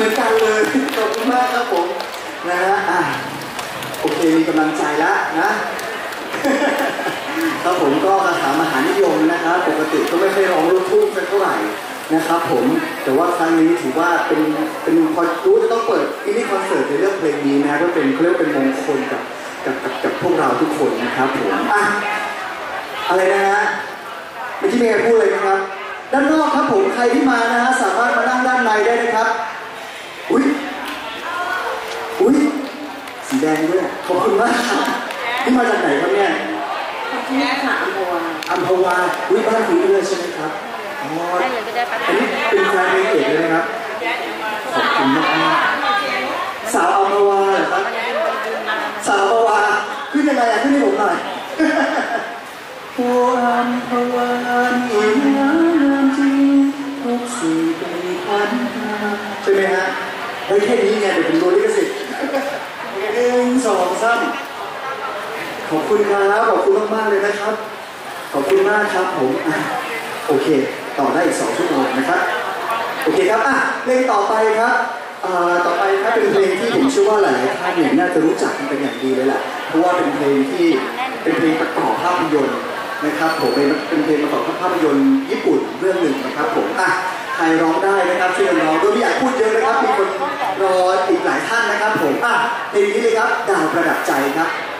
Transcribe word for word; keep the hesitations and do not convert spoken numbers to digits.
มือนกันเลยขอบคุณมากครับผมนะฮะอ่ะโอเคมีกำลังใจแล้วนะครับผมก็คาถามหานิยมนะครับปกติก็ไม่เคยร้องลูกทุ่งสักเท่าไหร่นะครับผมแต่ว่าครั้งนี้ถือว่าเป็นเป็นคอนรู้จะต้องเปิดอินดี้คอนเสิร์ตในเรื่องเพลงนี้นะก็เป็นเขาเรียกเป็นมงคลกับกับกับกับพวกเราทุกคนนะครับผมอ่ะอะไรนะฮะเมื่อกี้เมย์พูดเลยนะครับด้านนอกครับผมใครที่มานะฮะสามารถมานั่งด้านในได้นะครับอุ้ยอุ้ยสีแดงด้วยขอบคุณมากครับที่มาจากไหนครับเนี่ยที่นี่ค่ะอัมพวาอัมพวาอุ้ยบ้านคุณเลยใช่ไหมครับอ๋ออันนี้เป็นแฟนเพลงเอกเลยนะครับขอบคุณมากสาวอัมพวาเหรอครับสาวอัมพวาขึ้นยังไงอ่ะขึ้นให้ผมหน่อยโอ้อัมพวานี่งามจริงทุกสิ่งเป็นขวัญใช่ไหมฮะได้แค่นี้ไงเดี๋ยวเป็นตัวลิขสิทธิ์หนึ่งสองสามขอบคุณครับขอบคุณมากๆเลยนะครับขอบคุณมากครับผมโอเคต่อได้อีกสองชั่วโมงนะครับโอเคครับอ่ะเพลงต่อไปครับต่อไปครับเป็นเพลงที่ผมเชื่อว่าหลายๆท่านเนี่ยน่าจะรู้จักกันเป็นอย่างดีเลยแหละเพราะว่าเป็นเพลงที่เป็นเพลงประกอบภาพยนตร์นะครับผมเป็นเป็นเพลงประกอบภาพยนตร์ญี่ปุ่นเรื่องหนึ่งนะครับผมอ่ะใครร้องได้นะครับช่วยกันร้องโดยไม่อยากพูดเยอะนะครับมีคนรออีกหลายท่านนะครับผมอ่ะเพลงนี้เลยครับดาวประดับใจครับ